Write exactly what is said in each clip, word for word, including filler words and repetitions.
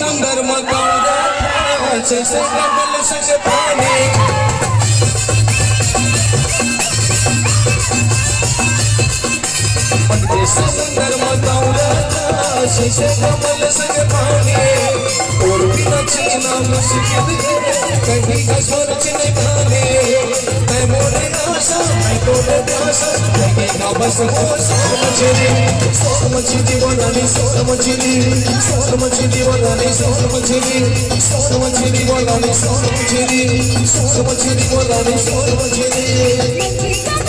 समुंदर मकाऊंगा जैसे कमल संग पानी समुंदर मकाऊंगा जैसे कमल संग पानी और बिना जीना मुश्किल कहीं का सोच नहीं पाने मैं मोरे आशा मैं तोरे आशा लगेगा बस हो सोच मछली सोच मछली बनानी सोच मछली सोच मछली बनानी सोच मछली सोच मछली बनानी सोच मछली सोच मछली बनानी सोच मछली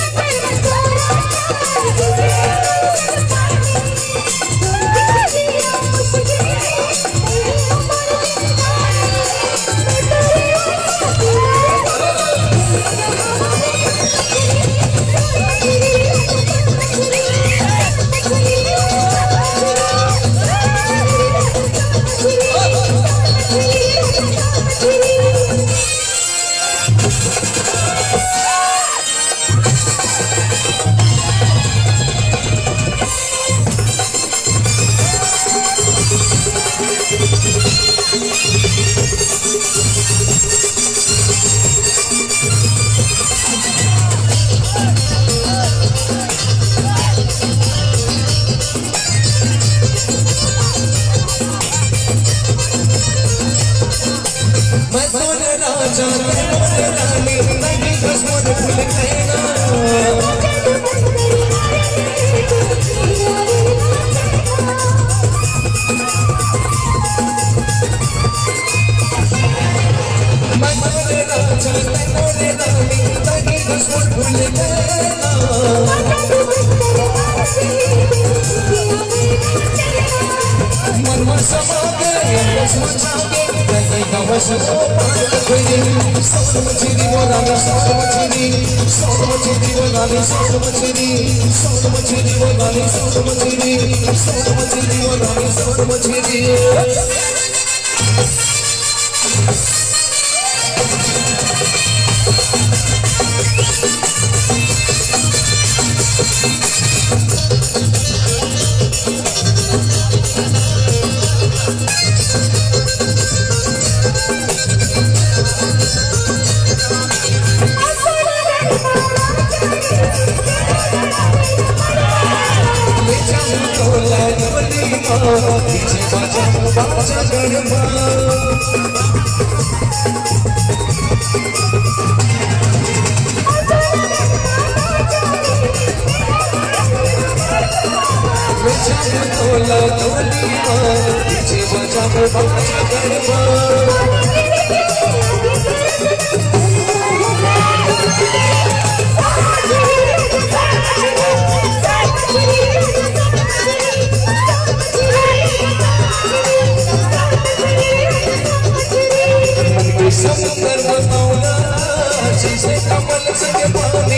जैसे कमल संग पानी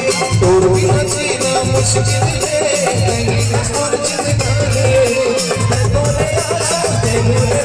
और बिना जीना मुश्किल है कहीं का सोच निकाले मैं तोरे आशा